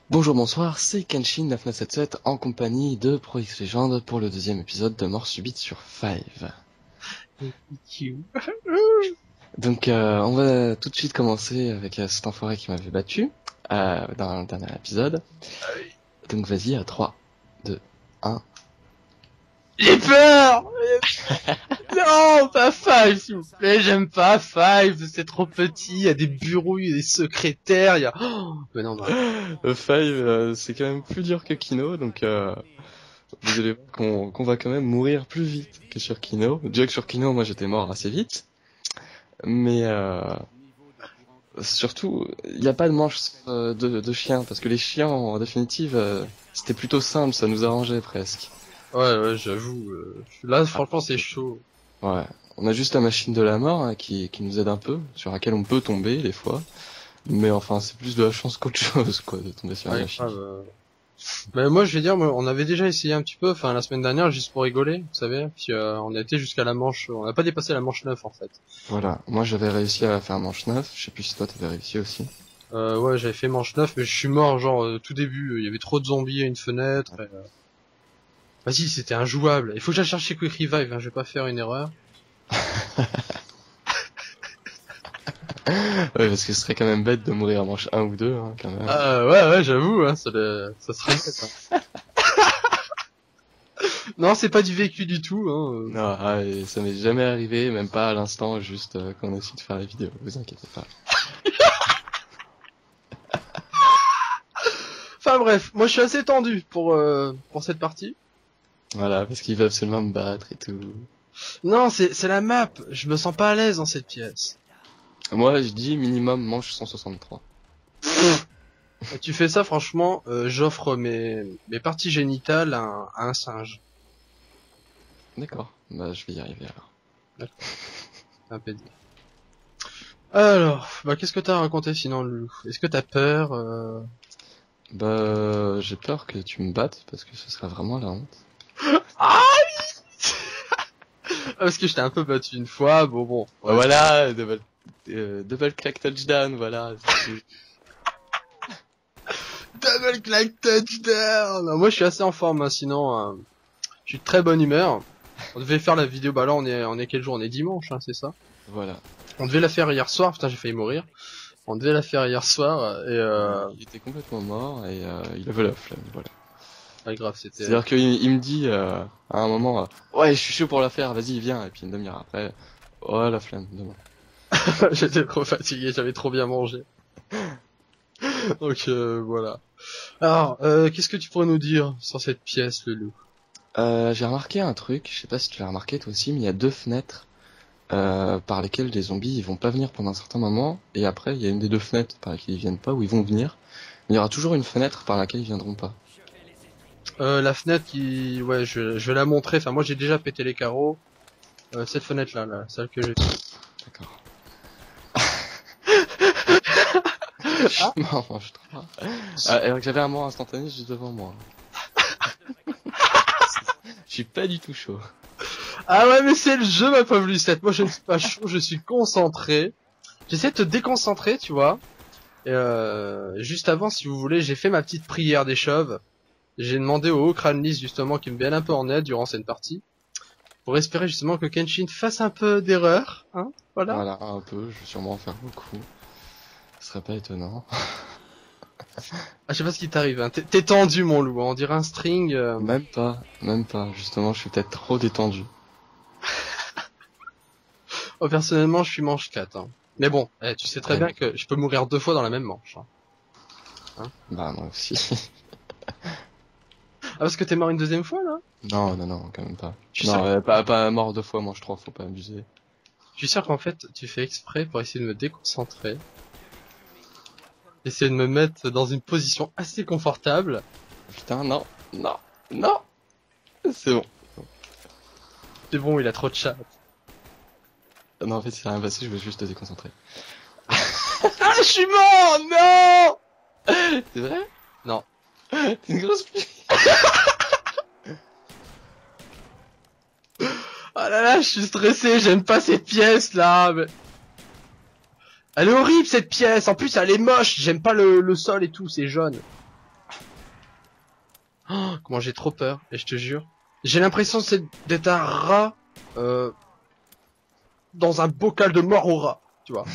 Bonjour, bonsoir, c'est Kenshin9977 en compagnie de Pro X Legend pour le deuxième épisode de Mort Subite sur Five. Donc on va tout de suite commencer avec cet enfoiré qui m'avait battu dans le dernier épisode. Donc vas-y, à 3, 2, 1... J'ai peur. Non, pas Five, s'il vous plaît, j'aime pas Five, c'est trop petit, il y a des bureaux, il y a des secrétaires, il y a... Oh, mais non, non. Five, c'est quand même plus dur que Kino, donc vous allez voir qu'on va quand même mourir plus vite que sur Kino. Déjà que sur Kino, moi j'étais mort assez vite, mais surtout, il n'y a pas de manche de chiens, parce que les chiens, en définitive, c'était plutôt simple, ça nous arrangeait presque. Ouais, j'avoue, là, franchement, c'est chaud. Ouais, on a juste la machine de la mort hein, qui nous aide un peu, sur laquelle on peut tomber des fois, mais enfin, c'est plus de la chance qu'autre chose, quoi, de tomber sur la Ouais, machine. grave. Mais moi, je vais dire, on avait déjà essayé un petit peu, enfin, la semaine dernière, juste pour rigoler, vous savez, puis on a été jusqu'à la manche, on n'a pas dépassé la manche 9, en fait. Voilà, moi j'avais réussi à faire manche 9, je sais plus si toi t'avais réussi aussi. Ouais, j'avais fait manche 9, mais je suis mort, genre, tout début, il y avait trop de zombies à une fenêtre, et, vas-y, c'était injouable. Il faut que j'aille chercher Quick Revive, hein, je vais pas faire une erreur. Ouais, parce que ce serait quand même bête de mourir à manche 1 ou 2, hein, quand même. Ouais, j'avoue, hein, ça serait bête, hein. Non, c'est pas du vécu du tout, hein. Non, ça m'est jamais arrivé, même pas à l'instant, juste quand on essaie de faire la vidéo, vous inquiétez pas. Enfin bref, moi je suis assez tendu pour cette partie. Voilà, parce qu'il veut absolument me battre et tout. Non, c'est la map, je me sens pas à l'aise dans cette pièce. Moi, je dis minimum manche 163. Et tu fais ça, franchement, j'offre mes parties génitales à un singe. D'accord, bah je vais y arriver alors. Un pédé. Alors, bah qu'est-ce que t'as à raconter sinon, Loulou? Est-ce que t'as peur Bah, j'ai peur que tu me battes, parce que ce serait vraiment la honte. Ah, parce que je t'ai un peu battu une fois, bon. Ouais, voilà, double clack touchdown, voilà. Double clack touchdown. Non, moi je suis assez en forme, hein, sinon je suis de très bonne humeur. On devait faire la vidéo, bah là on est quel jour? On est dimanche, hein, c'est ça? Voilà. On devait la faire hier soir, putain j'ai failli mourir. On devait la faire hier soir et Il était complètement mort et il avait la flemme, voilà. pas grave, c'était... C'est-à-dire qu'il me dit à un moment, ouais, je suis chaud pour la faire, vas-y, viens. Et puis une demi-heure après, oh la flemme, demain. J'étais trop fatigué, j'avais trop bien mangé. Donc voilà. Alors, qu'est-ce que tu pourrais nous dire sur cette pièce, le loup? J'ai remarqué un truc, je sais pas si tu l'as remarqué toi aussi, mais il y a deux fenêtres par lesquelles les zombies ils vont pas venir pendant un certain moment, et après il y a une des deux fenêtres par lesquelles ils viennent pas, où ils vont venir. Mais il y aura toujours une fenêtre par laquelle ils viendront pas. La fenêtre qui... Ouais, je vais la montrer, enfin moi j'ai déjà pété les carreaux. Cette fenêtre là, celle que j'ai... D'accord. Je m'en mange trop. Alors que j'avais un mort instantané juste devant moi. Je suis pas du tout chaud. Ah ouais, mais c'est le jeu, ma pauvre Lucette. Moi, je ne suis pas chaud, je suis concentré. J'essaie de te déconcentrer, tu vois. Et juste avant, si vous voulez, j'ai fait ma petite prière des chauves. J'ai demandé au Crâne-Lys, justement, qui me vienne un peu en aide durant cette partie. Pour espérer, justement, que Kenshin fasse un peu d'erreur, hein. Voilà. Voilà, un peu, je vais sûrement en faire beaucoup. Ce serait pas étonnant. Ah, je sais pas ce qui t'arrive, hein. T'es tendu, mon loup, hein. On dirait un string. Même pas. Justement, je suis peut-être trop détendu. Oh, personnellement, je suis manche 4, hein. Mais bon, tu sais très Ouais. bien que je peux mourir 2 fois dans la même manche, hein. Bah moi aussi. Ah, parce que t'es mort une deuxième fois, là? Non, quand même pas. Je suis Non, sûr, pas mort deux fois, mange trois, faut pas abuser. je suis sûr qu'en fait, tu fais exprès pour essayer de me déconcentrer. Essayer de me mettre dans une position assez confortable. Putain, non. C'est bon. C'est bon, il a trop de chat. Non, en fait, c'est rien passé, je veux juste te déconcentrer. Ah, je suis mort! Non! C'est vrai? Non. T'es une grosse pluie. Oh là là, je suis stressé, j'aime pas cette pièce là. Mais... Elle est horrible cette pièce, en plus elle est moche, j'aime pas le sol et tout, c'est jaune. comment j'ai trop peur, et je te jure. J'ai l'impression d'être un rat dans un bocal de mort au rat, tu vois.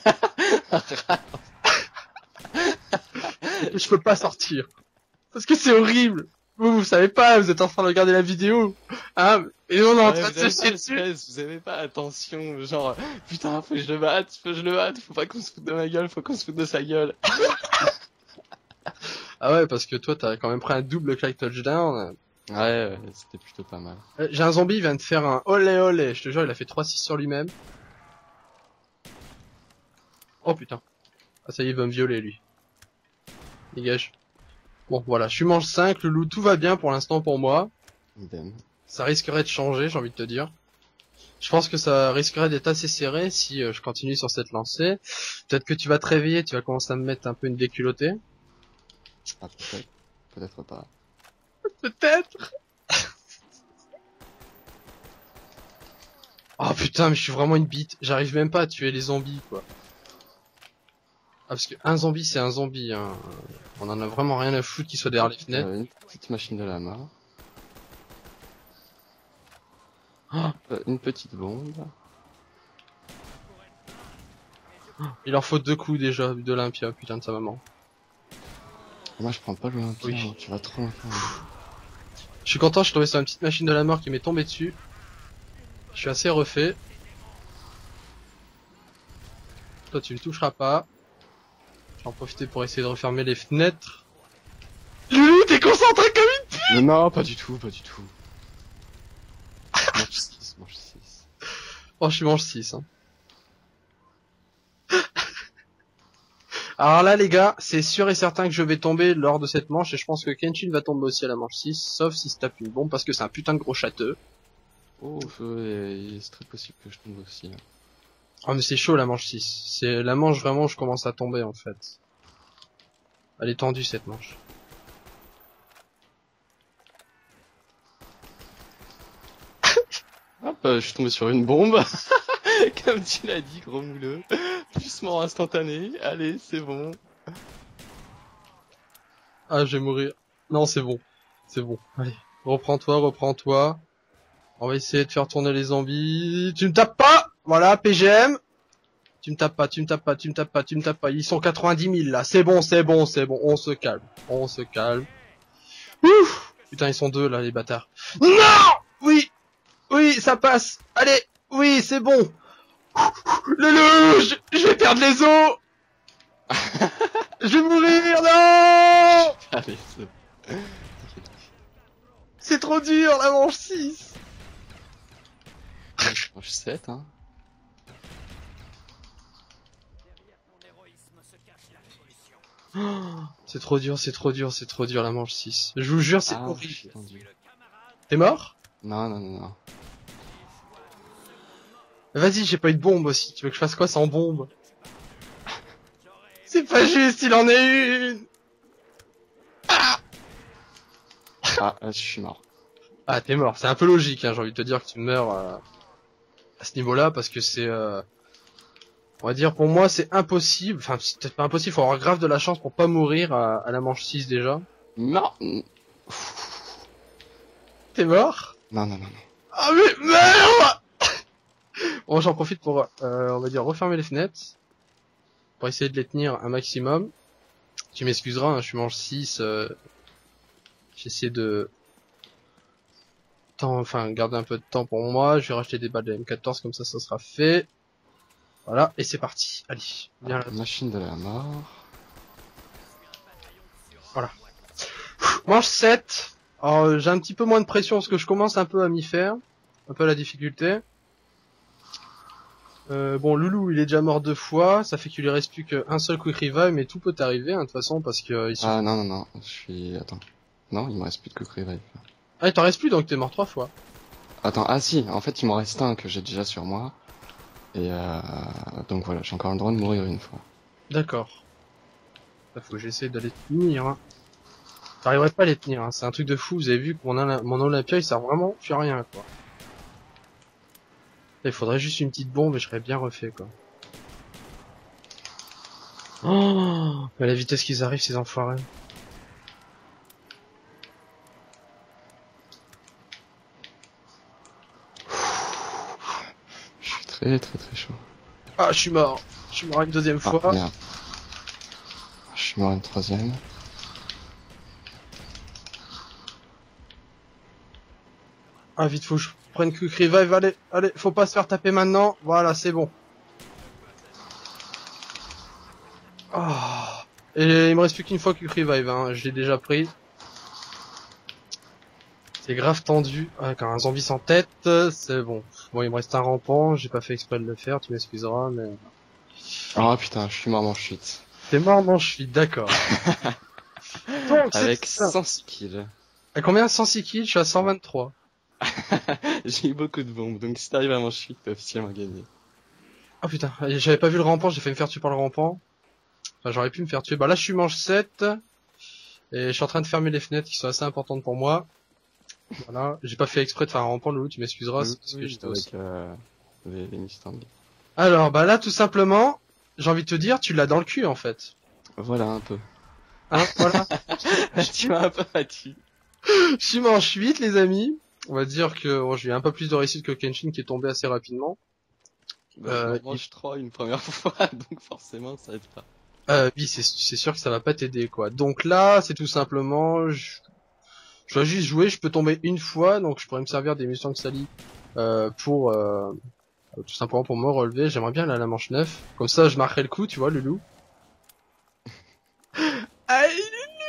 Et je peux pas sortir. Parce que c'est horrible. Vous savez pas, vous êtes en train de regarder la vidéo. Hein, et on est en train de se chier dessus. Vous avez pas attention, genre, putain, faut que je le batte, faut pas qu'on se foute de ma gueule, faut qu'on se foute de sa gueule. Ah ouais, parce que toi, t'as quand même pris un double claque touchdown. Ouais, c'était plutôt pas mal. J'ai un zombie, il vient de faire un olé olé. Je te jure, il a fait 3-6 sur lui-même. Oh putain. Ah ça y est, il va me violer, lui. Dégage. Bon, voilà, je suis manche 5, le loup, tout va bien pour l'instant pour moi. Idem. Ça risquerait de changer, j'ai envie de te dire. Je pense que ça risquerait d'être assez serré si je continue sur cette lancée. Peut-être que tu vas te réveiller, tu vas commencer à me mettre un peu une déculottée. Ah, peut-être. Peut-être pas. Peut-être. Oh putain, mais je suis vraiment une bite. J'arrive même pas à tuer les zombies, quoi. Ah, parce que un zombie, c'est un zombie, hein. On en a vraiment rien à foutre qu'il soit derrière les fenêtres. Une petite machine de la mort. Oh, Une petite bombe. il leur faut 2 coups déjà, d'Olympia, putain de sa maman. Moi, je prends pas l'Olympia, Oui. tu vas trop loin. Je suis content, je suis tombé sur une petite machine de la mort qui m'est tombée dessus. Je suis assez refait. Toi, tu me toucheras pas. Je vais en profiter pour essayer de refermer les fenêtres. Loulou, t'es concentré comme une... Non, pas du tout, pas du tout. Manche 6, manche 6. Oh, je suis manche 6, hein. Alors là, les gars, c'est sûr et certain que je vais tomber lors de cette manche, et je pense que Kenshin va tomber aussi à la manche 6, sauf s'il se tape une bombe, parce que c'est un putain de gros châteux. Oh, c'est très possible que je tombe aussi. Hein. Oh, mais c'est chaud, la manche 6. C'est la manche vraiment où je commence à tomber, en fait. Elle est tendue, cette manche. Hop, je suis tombé sur une bombe. Comme tu l'as dit, gros mouleux. Plus mort instantané. Allez, c'est bon. Ah, je vais mourir. Non, c'est bon. C'est bon. Allez. Reprends-toi, reprends-toi. On va essayer de faire tourner les zombies. Tu me tapes pas! Voilà, PGM. Tu me tapes pas, tu me tapes pas, tu me tapes pas, tu me tapes pas. Ils sont 90 000 là. C'est bon, c'est bon, c'est bon. On se calme. On se calme. Ouf! Putain, ils sont 2 là, les bâtards. Non! Oui! Oui, ça passe. Allez! Oui, c'est bon. Le loup! Je vais perdre les os! Je vais mourir, non! Allez, c'est bon. C'est trop dur, la manche 6. Manche 7, hein. C'est trop dur, c'est trop dur, c'est trop dur, la manche 6. Je vous jure, c'est horrible. Tendu. T'es mort? Non, non, non, non. Vas-y, j'ai pas eu de bombe aussi. Tu veux que je fasse quoi sans bombe? C'est pas juste, il en est une! Ah, je suis mort. Ah, t'es mort. C'est un peu logique, hein. J'ai envie de te dire que tu meurs à ce niveau-là, parce que c'est... on va dire, pour moi, c'est impossible. Enfin, c'est peut-être pas impossible, faut avoir grave de la chance pour pas mourir à la manche 6 déjà. Non. T'es mort? Non, non, non, non. Ah mais merde! Bon, j'en profite pour, on va dire, refermer les fenêtres. Pour essayer de les tenir un maximum. Tu m'excuseras, hein, je suis manche 6. J'essaie de... Enfin, garder un peu de temps pour moi. Je vais racheter des balles de M14, comme ça sera fait. Voilà, et c'est parti. Allez, viens là. Machine de la mort. Voilà. Manche 7. Alors, j'ai un petit peu moins de pression parce que je commence un peu à m'y faire. Un peu à la difficulté. Bon, Loulou, il est déjà mort 2 fois. Ça fait qu'il lui reste plus qu'un seul quick revive, mais tout peut arriver, hein, de toute façon, parce que... Ah, non, non, non. Je suis... Attends. Non, il me reste plus de quick revive. Ah, il t'en reste plus, donc t'es mort 3 fois. Attends, ah si, en fait, il m'en reste un que j'ai déjà sur moi. Et donc voilà, j'ai encore le droit de mourir une fois. D'accord. Là, faut que j'essaie de les tenir, hein. J'arriverai pas à les tenir, hein. C'est un truc de fou. Vous avez vu que mon Olympia, il sert vraiment plus à rien, quoi. Il faudrait juste une petite bombe et je serais bien refait, quoi. Oh, mais la vitesse qu'ils arrivent, ces enfoirés. très très très chaud. Ah, je suis mort. Je suis mort une deuxième Ah, fois. merde. Je suis mort une troisième. Ah, vite, faut que je prenne quick revive. Allez, allez, faut pas se faire taper maintenant. Voilà, c'est bon. Ah. Et il me reste plus qu'une fois quick revive, hein. Je l'ai déjà pris. C'est grave tendu. Ah, quand un zombie sans tête, c'est bon. Bon, il me reste un rampant. J'ai pas fait exprès de le faire, tu m'excuseras, mais... Ah putain, je suis mort en chute. T'es mort, non, je suis d'accord. Donc, Avec c'est ça. 106 kills. À combien? 106 kills, je suis à 123. J'ai eu beaucoup de bombes, donc si t'arrives à m'en chute, t'as officiellement gagné. Ah putain, j'avais pas vu le rampant, j'ai failli me faire tuer par le rampant. Enfin, j'aurais pu me faire tuer. Bah là, je suis manche 7. Et je suis en train de fermer les fenêtres qui sont assez importantes pour moi. Voilà. J'ai pas fait exprès de faire un rampant, Loulou, tu m'excuseras, c'est parce que j'étais avec les Mustang. Alors, bah là, tout simplement, j'ai envie de te dire, tu l'as dans le cul, en fait. Voilà, un peu. Hein, voilà. Tu m'as un peu battu. Je suis manche 8, les amis. On va dire que bon, j'ai eu un peu plus de réussite que Kenshin qui est tombé assez rapidement. Bah, manche 3 une première fois, donc forcément ça aide pas. Oui, c'est sûr que ça va pas t'aider, quoi. Donc là, c'est tout simplement, je dois juste jouer, je peux tomber une fois, donc je pourrais me servir des Mustang Sally pour tout simplement pour me relever. J'aimerais bien aller à la manche 9. Comme ça, je marquerai le coup, tu vois, le loup. Aïe.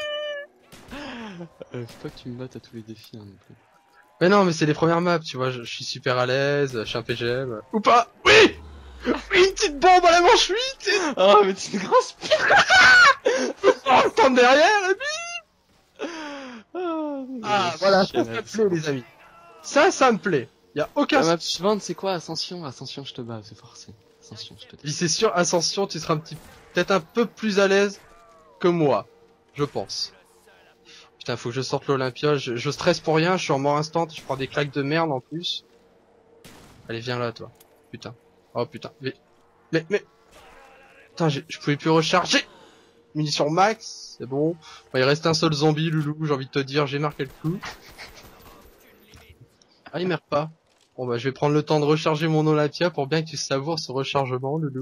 Faut pas que tu me battes à tous les défis, hein, non plus. Mais non, mais c'est les premières maps, tu vois, je suis super à l'aise, je suis un PGM. Ou pas. Oui. Oui, une petite bombe à la manche 8. Oh, mais t'es une grosse pire. Oh, le temps derrière, et puis... Ah, voilà, ça me plaît, les amis. Ça me plaît. Y a aucun... La map suivante, c'est quoi? Ascension, Ascension, je te bats, c'est forcé. Ascension, je te Puis dis. c'est sûr, Ascension, tu seras peut-être un peu plus à l'aise que moi, je pense. Putain, faut que je sorte l'Olympia, je stresse pour rien, je suis en mort instant, je prends des claques de merde en plus. Allez, viens là, toi. Putain. Oh putain. Mais... Putain, je pouvais plus recharger. Munitions max, c'est bon. Bon, il reste un seul zombie, Loulou, j'ai envie de te dire, j'ai marqué le coup. Ah, il meurt pas. Bon bah, je vais prendre le temps de recharger mon Olympia pour bien que tu savoures ce rechargement, Loulou.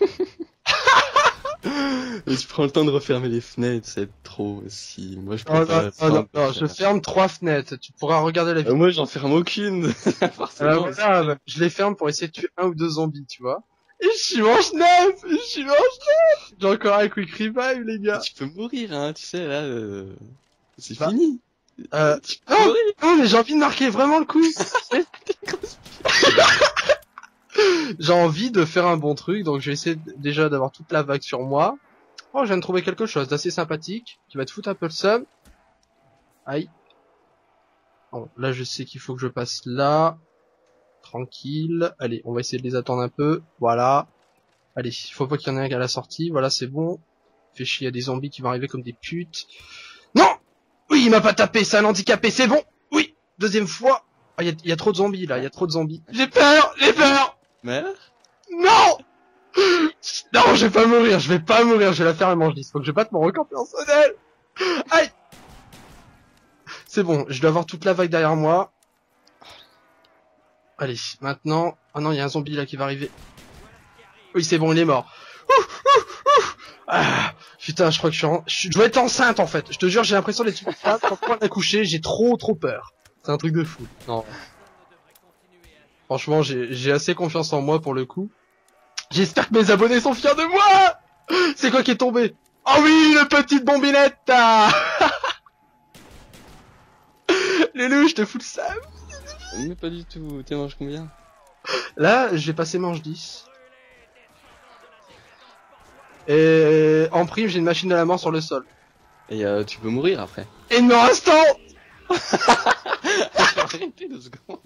Mais tu prends le temps de refermer les fenêtres, c'est trop aussi. Moi, je Oh non, préfère... non, je ferme 3 fenêtres, tu pourras regarder la vidéo. Moi, j'en ferme aucune. Forcément. Voilà, bah, je les ferme pour essayer de tuer un ou deux zombies, tu vois. Et je suis manche 9. Je suis manche 9. J'ai encore un quick revive, les gars. Tu peux mourir, hein, tu sais, là, c'est Bah, fini. Tu peux non, mourir. non, mais j'ai envie de marquer vraiment le coup. J'ai envie de faire un bon truc, donc je vais essayer déjà d'avoir toute la vague sur moi. Oh, je viens de trouver quelque chose d'assez sympathique, qui va te foutre un peu le seum. Aïe. Bon, là, je sais qu'il faut que je passe là. Tranquille. Allez, on va essayer de les attendre un peu. Voilà. Allez, il faut pas qu'il y en ait un à la sortie. Voilà, c'est bon. Fait chier, il y a des zombies qui vont arriver comme des putes. Non! Oui, il m'a pas tapé, c'est un handicapé, c'est bon! Oui! Deuxième fois. Ah, il y a trop de zombies, là, il y a trop de zombies. J'ai peur! J'ai peur! Meurs. Non! Non, je vais pas mourir, je vais pas mourir, je vais la faire à manche 10. Faut que je batte mon record personnel! Aïe! C'est bon, je dois avoir toute la vague derrière moi. Allez, maintenant... Oh non, il y a un zombie là qui va arriver. Oui, c'est bon, il est mort. Ah, putain, je crois que je dois être enceinte en fait. Je te jure, j'ai l'impression d'être une femme quand on a couché, j'ai trop peur. C'est un truc de fou. Non. Franchement, j'ai assez confiance en moi pour le coup. J'espère que mes abonnés sont fiers de moi. C'est quoi qui est tombé? Oh oui, le petite bombinette. Lélou, je te fous le sam. Mais pas du tout. T'es manges combien? Là, je vais passer manche 10. Et en prime, j'ai une machine de la mort sur le sol. Et tu peux mourir après. Et il me reste un. Arrêtez 2 secondes.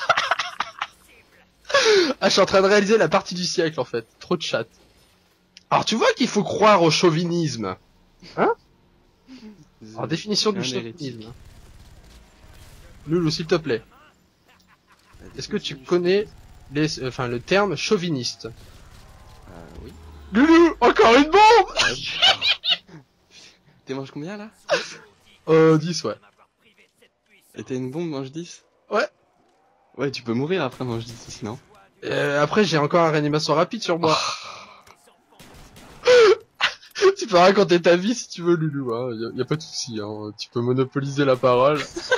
Ah, je suis en train de réaliser la partie du siècle en fait. Trop de chat. Alors tu vois qu'il faut croire au chauvinisme. Hein? Alors définition du chauvinisme. Loulou, s'il te plaît. Est-ce que tu connais le terme chauviniste? Oui. Loulou, encore une bombe. T'es manges combien là? 10 ouais. Et t'as une bombe mange 10? Ouais. Ouais, tu peux mourir après mange 10 sinon. Après, j'ai encore un réanimation rapide sur moi. Tu peux raconter ta vie si tu veux, Loulou, hein. Y a pas de souci, hein. Tu peux monopoliser la parole.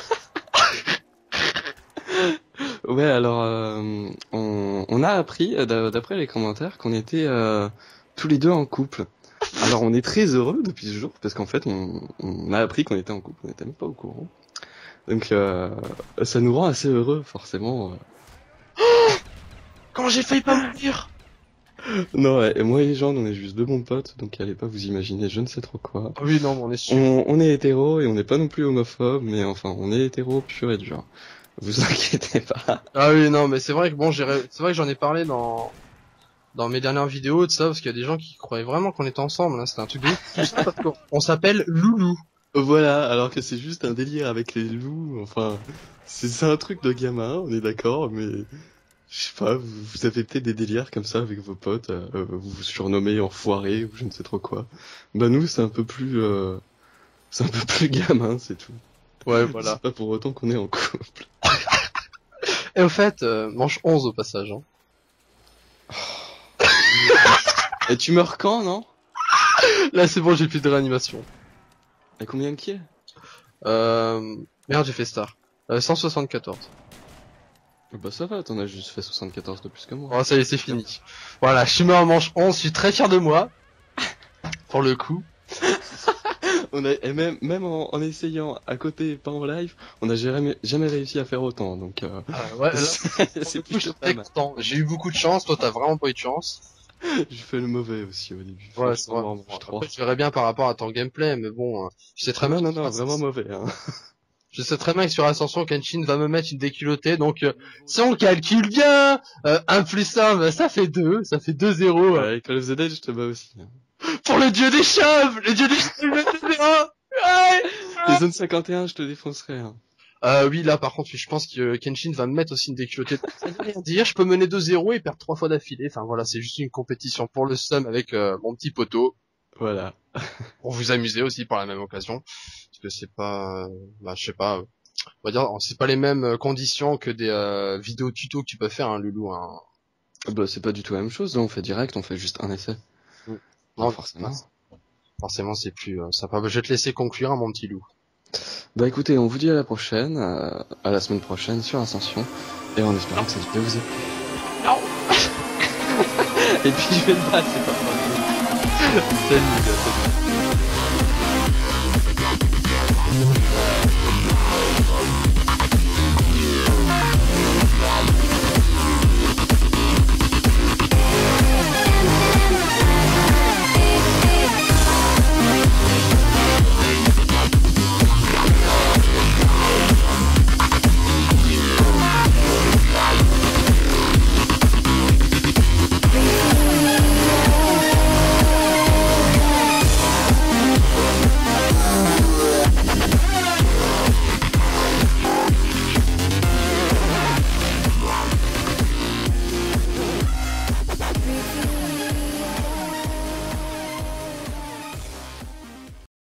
Ouais, alors on a appris d'après les commentaires qu'on était tous les deux en couple. Alors on est très heureux depuis ce jour parce qu'en fait on a appris qu'on était en couple, on n'était même pas au courant. Donc ça nous rend assez heureux forcément. Comment j'ai failli pas mourir? Non, ouais, et moi et Jean on est juste deux bons potes, donc allez pas vous imaginer je ne sais trop quoi. Ah oui, non, mais on est sûr. On est hétéro et on n'est pas non plus homophobe, mais enfin on est hétéro pur et dur. Vous inquiétez pas. Ah oui, non, mais c'est vrai que bon, c'est vrai que j'en ai parlé dans mes dernières vidéos de ça, parce qu'il y a des gens qui croyaient vraiment qu'on était ensemble, là, c'était un truc de ouf. Tout ça parce qu'on s'appelle Loulou. Voilà, alors que c'est juste un délire avec les loups, enfin, c'est un truc de gamin, on est d'accord, mais je sais pas, vous avez peut-être des délires comme ça avec vos potes, vous vous surnommez enfoiré ou je ne sais trop quoi. Bah nous, c'est un peu plus gamin, c'est tout. Ouais, voilà. C'est pas pour autant qu'on est en couple. Et au fait, manche 11 au passage, hein. Et tu meurs quand, non? Là, c'est bon, j'ai plus de réanimation. Et combien de kills? Merde, j'ai fait star. 174. Bah ça va, t'en as juste fait 74 de plus que moi. Oh, ça y est, c'est fini. Voilà, je suis mort en manche 11, je suis très fier de moi. Pour le coup. Et même en essayant à côté, pas en live, on n'a jamais réussi à faire autant, donc Ouais, là, c'est plutôt pas mal. j'ai eu beaucoup de chance, toi t'as vraiment pas eu de chance. J'ai fait le mauvais aussi au début. Ouais, c'est vrai. Franchement, je Après, je verrais bien par rapport à ton gameplay, mais bon, je sais très bien. Non, vraiment mauvais. Hein. Je sais très bien que sur Ascension, Kenshin va me mettre une déculottée, donc si on calcule bien, 1 plus 1, bah, ça fait 2, ça fait 2-0. Ouais, Call of the Dead, je te bats aussi. Hein. Pour le dieu des chauves, le dieu des chauves, le 2-0. Les zones 51, je te défoncerai. Hein. Oui, là par contre, je pense que Kenshin va me mettre aussi une déculottée. Ça veut rien dire, je peux mener 2-0 et perdre 3 fois d'affilée. Enfin voilà, c'est juste une compétition pour le seum avec mon petit poteau. Voilà. Pour vous amuser aussi par la même occasion. Parce que c'est pas, je sais pas, on va dire, c'est pas les mêmes conditions que des vidéos tuto que tu peux faire, hein, Loulou. Hein. Bah c'est pas du tout la même chose, là, on fait direct, on fait juste un essai. Non, forcément. Forcément, c'est plus sympa. Je vais te laisser conclure, hein, mon petit loup. Bah écoutez, on vous dit à la prochaine, à la semaine prochaine sur Ascension, et en espérant que cette vidéo vous ait plu. Non. Et puis je vais te battre, c'est pas grave. Salut.